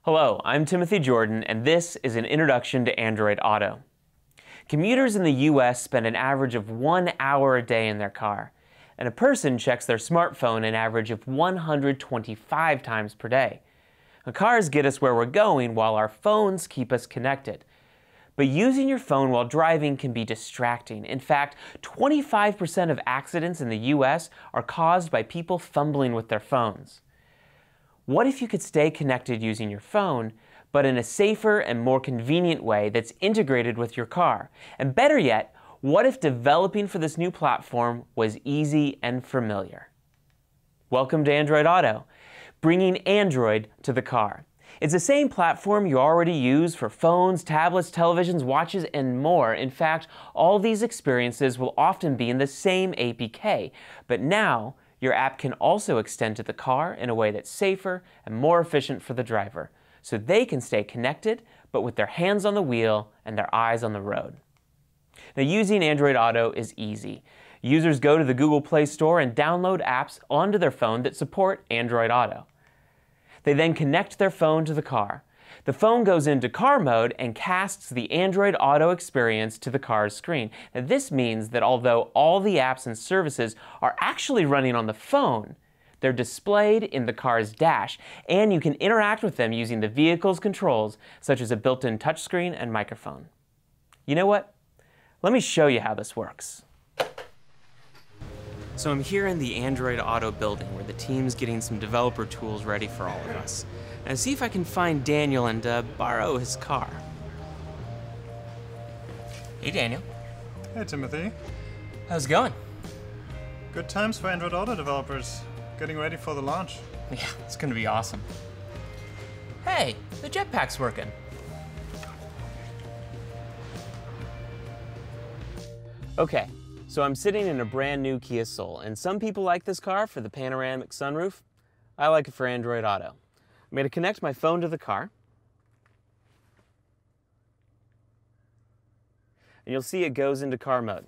Hello, I'm Timothy Jordan, and this is an introduction to Android Auto. Commuters in the US spend an average of 1 hour a day in their car, and a person checks their smartphone an average of 125 times per day. Now, cars get us where we're going while our phones keep us connected. But using your phone while driving can be distracting. In fact, 25% of accidents in the US are caused by people fumbling with their phones. What if you could stay connected using your phone, but in a safer and more convenient way that's integrated with your car? And better yet, what if developing for this new platform was easy and familiar? Welcome to Android Auto, bringing Android to the car. It's the same platform you already use for phones, tablets, televisions, watches, and more. In fact, all these experiences will often be in the same APK, but now your app can also extend to the car in a way that's safer and more efficient for the driver, so they can stay connected, but with their hands on the wheel and their eyes on the road. Now, using Android Auto is easy. Users go to the Google Play Store and download apps onto their phone that support Android Auto. They then connect their phone to the car. The phone goes into car mode and casts the Android Auto experience to the car's screen. Now, this means that although all the apps and services are actually running on the phone, they're displayed in the car's dash, and you can interact with them using the vehicle's controls, such as a built-in touchscreen and microphone. You know what? Let me show you how this works. So I'm here in the Android Auto building where the team's getting some developer tools ready for all of us. And see if I can find Daniel and borrow his car. Hey, Daniel. Hey, Timothy. How's it going? Good times for Android Auto developers. Getting ready for the launch. Yeah, it's gonna be awesome. Hey, the jetpack's working. Okay, so I'm sitting in a brand new Kia Soul, and some people like this car for the panoramic sunroof. I like it for Android Auto. I'm going to connect my phone to the car. And you'll see it goes into car mode.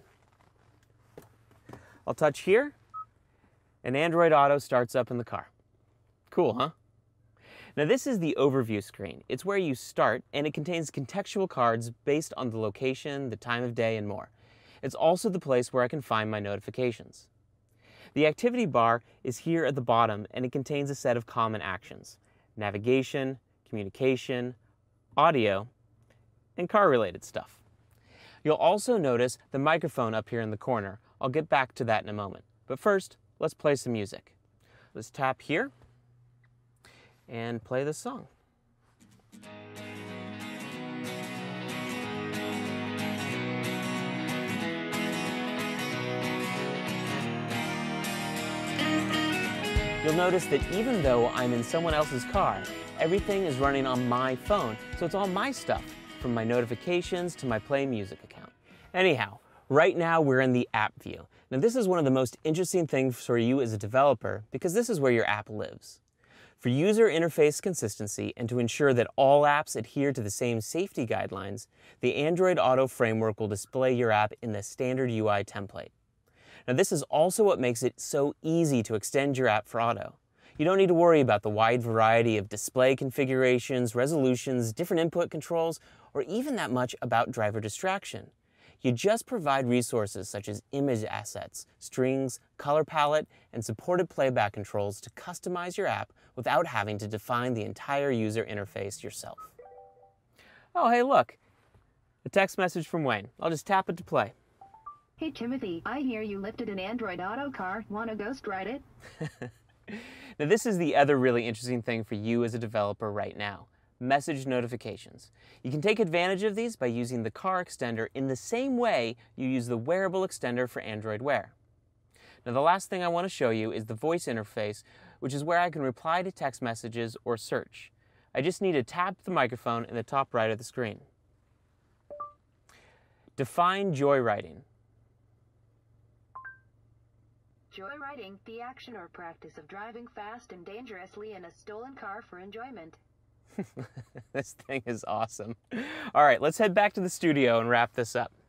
I'll touch here, and Android Auto starts up in the car. Cool, huh? Now this is the overview screen. It's where you start, and it contains contextual cards based on the location, the time of day, and more. It's also the place where I can find my notifications. The activity bar is here at the bottom, and it contains a set of common actions: navigation, communication, audio, and car-related stuff. You'll also notice the microphone up here in the corner. I'll get back to that in a moment. But first, let's play some music. Let's tap here and play this song. You'll notice that even though I'm in someone else's car, everything is running on my phone, so it's all my stuff, from my notifications to my Play Music account. Anyhow, right now we're in the app view. Now this is one of the most interesting things for you as a developer because this is where your app lives. For user interface consistency and to ensure that all apps adhere to the same safety guidelines, the Android Auto framework will display your app in the standard UI template. Now this is also what makes it so easy to extend your app for Auto. You don't need to worry about the wide variety of display configurations, resolutions, different input controls, or even that much about driver distraction. You just provide resources such as image assets, strings, color palette, and supported playback controls to customize your app without having to define the entire user interface yourself. Oh, hey, look. A text message from Wayne. I'll just tap it to play. Hey Timothy, I hear you lifted an Android Auto car. Want to ghost ride it? Now this is the other really interesting thing for you as a developer right now: message notifications. You can take advantage of these by using the car extender in the same way you use the wearable extender for Android Wear. Now the last thing I want to show you is the voice interface, which is where I can reply to text messages or search. I just need to tap the microphone in the top right of the screen. Define joyriding. Joyriding, the action or practice of driving fast and dangerously in a stolen car for enjoyment. This thing is awesome. All right, let's head back to the studio and wrap this up.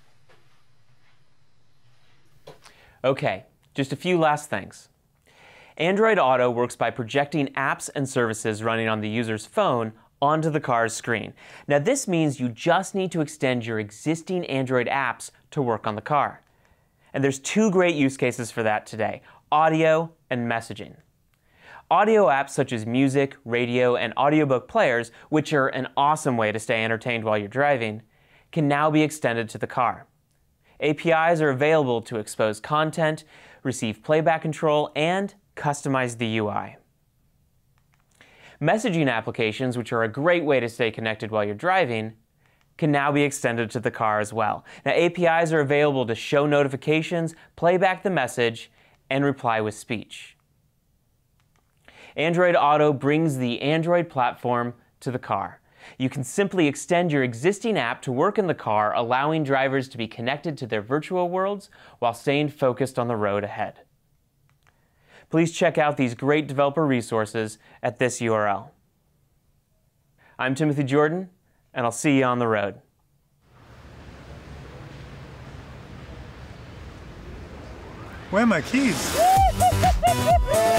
Okay, just a few last things. Android Auto works by projecting apps and services running on the user's phone onto the car's screen. Now this means you just need to extend your existing Android apps to work on the car. And there's two great use cases for that today: audio and messaging. Audio apps such as music, radio, and audiobook players, which are an awesome way to stay entertained while you're driving, can now be extended to the car. APIs are available to expose content, receive playback control, and customize the UI. Messaging applications, which are a great way to stay connected while you're driving, can now be extended to the car as well. Now, APIs are available to show notifications, play back the message, and reply with speech. Android Auto brings the Android platform to the car. You can simply extend your existing app to work in the car, allowing drivers to be connected to their virtual worlds while staying focused on the road ahead. Please check out these great developer resources at this URL. I'm Timothy Jordan, and I'll see you on the road. Where are my keys?